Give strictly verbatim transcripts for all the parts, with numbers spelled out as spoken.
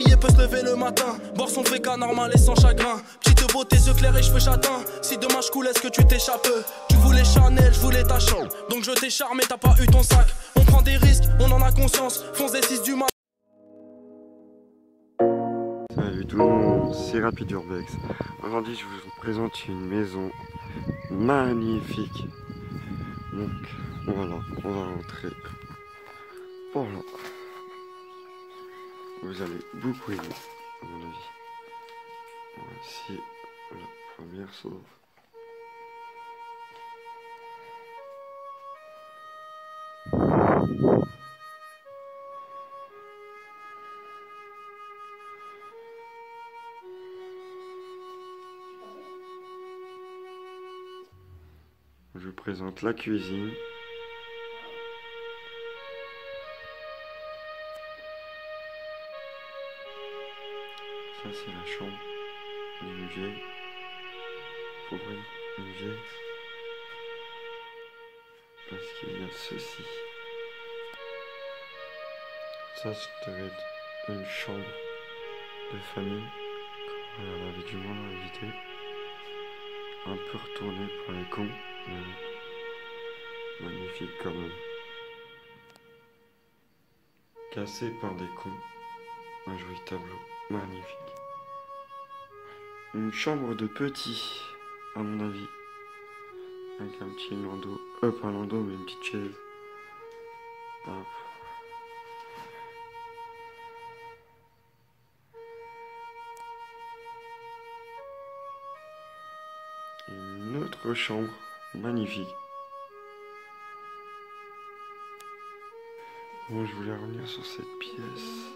Il peut se lever le matin, boire son féca normal et sans chagrin. Petite beauté, yeux clairs et cheveux châtains. Si demain je coule, est-ce que tu t'échappes? Tu voulais Chanel, je voulais ta chambre. Donc je t'ai charmé, t'as pas eu ton sac. On prend des risques, on en a conscience. Fonce des six du mat. Salut tout le monde, c'est Rapid Urbex. Aujourd'hui je vous présente une maison magnifique. Donc voilà, on va rentrer. Voilà. Vous allez beaucoup aimer, à mon avis. Voici la première sauve. Je vous présente la cuisine. Ça c'est la chambre d'une vieille. Pour une vieille. Parce qu'il y a ceci. Ça devait être une chambre de famille. Quand elle avait du monde à inviter. Un peu retourné pour les cons. Mais magnifique quand même. Cassé par des cons. Un joli tableau. Magnifique. Une chambre de petit, à mon avis. Avec un petit landau. Euh, pas un landau, mais une petite chaise. Hop. Une autre chambre. Magnifique. Bon, je voulais revenir sur cette pièce.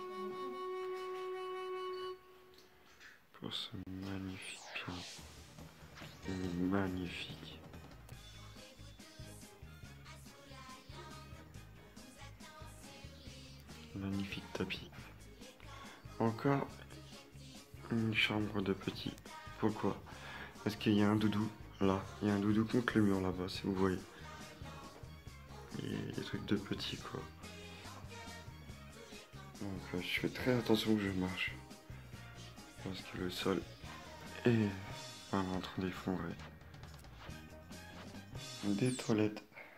Pour ce magnifique piano. Magnifique. Magnifique tapis. Encore une chambre de petit. Pourquoi? Parce qu'il y a un doudou là. Il y a un doudou contre le mur là-bas, si vous voyez. Et des trucs de petits quoi. Donc euh, je fais très attention que je marche. Parce que le sol est en train d'effondrer. Des toilettes.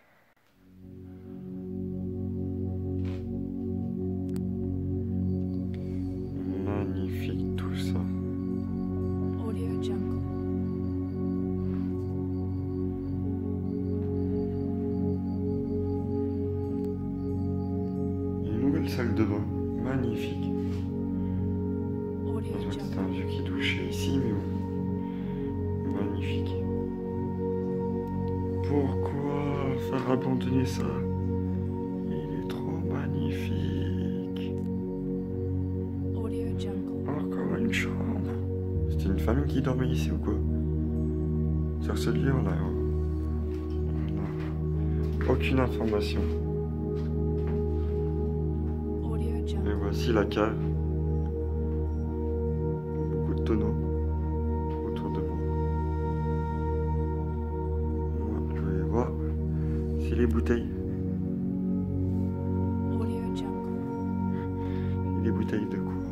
Magnifique tout ça. Audio Jungle. Une nouvelle salle de bain. Magnifique. Audio C'est Jungle. un vieux qui douchait ici, mais bon. Magnifique. Pourquoi faire abandonner ça? Il est trop magnifique. Audio Jungle. Encore une chambre. C'était une famille qui dormait ici ou quoi? Sur ce lieu, on a... on a aucune information. Audio Et Jungle. voici la cave. Beaucoup de tonneaux autour de moi. Moi, je vais voir si les bouteilles, Audio Jungle. les bouteilles de quoi?